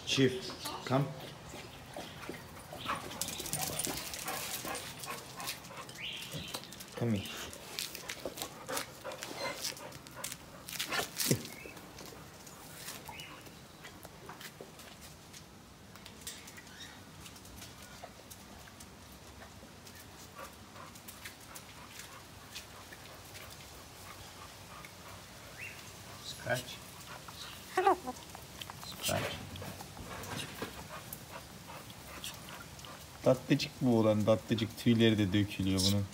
Chief, come. Come here. Scratch. Scratch. Tatlıcık bu olan, tatlıcık, tüyleri de dökülüyor bunun.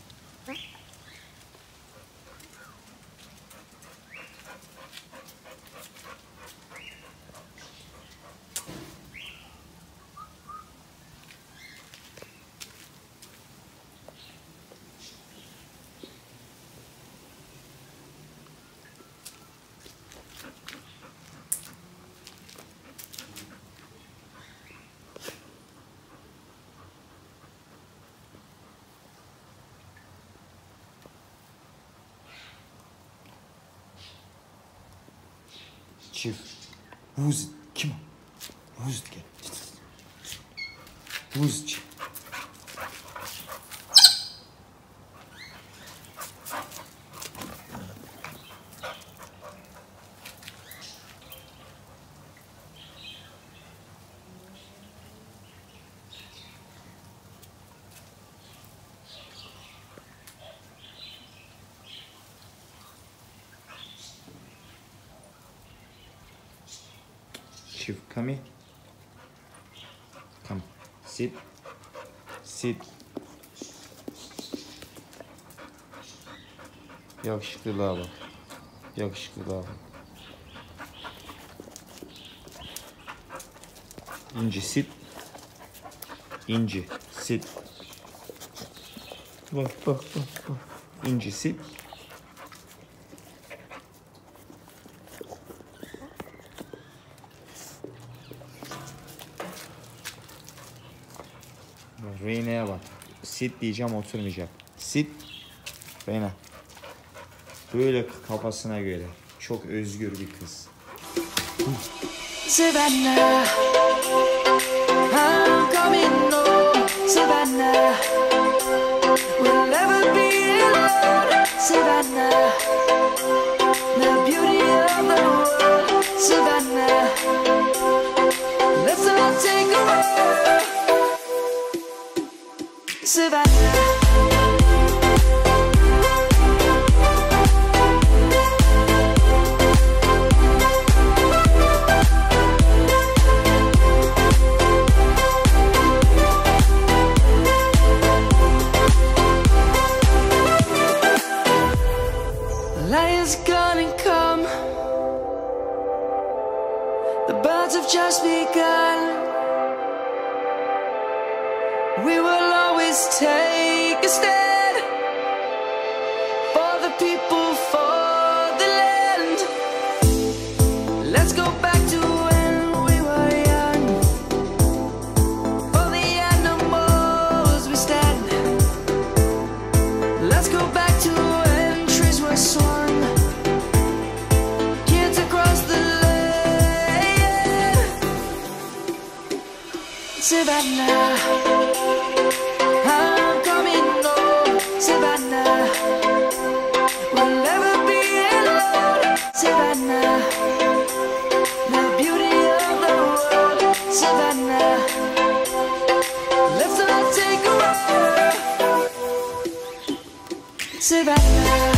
Chief, who's it? Come on. Who's it again? Who's it, Chief? Chief, come here. Come. Sit. Sit. Yakışıklılığa bak. Yakışıklılığa bak. İnci, sit. İnci, sit. Bak, bak, bak, bak. İnci, sit. Reyna'ya bak. Sit diyeceğim, oturmayacak. Sit. Reyna. Böyle kafasına göre. Çok özgür bir kız. Savannah, I'm coming home. Savannah, we'll never be alone. Savannah, the beauty of the world. Savannah, let's all take a walk. Savannah. Lion's gonna come. The birds have just begun. We will always take a stand for the people, for the land. Let's go back to when we were young. For the animals we stand. Let's go back to when trees were swung. Kids across the land. Savannah, I'm coming home. Savannah, we'll never be alone. Savannah, the beauty of the world. Savannah, let's all take a walk. Savannah.